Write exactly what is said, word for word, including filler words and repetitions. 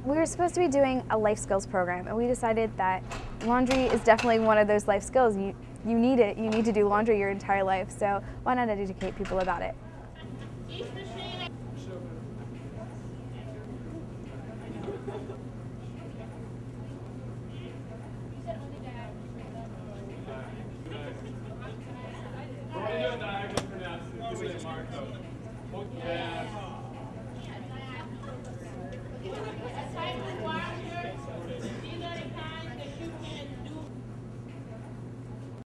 we were supposed to be doing a life skills program, and we decided that laundry is definitely one of those life skills. You, you need it. You need to do laundry your entire life, so why not educate people about it? Yeah.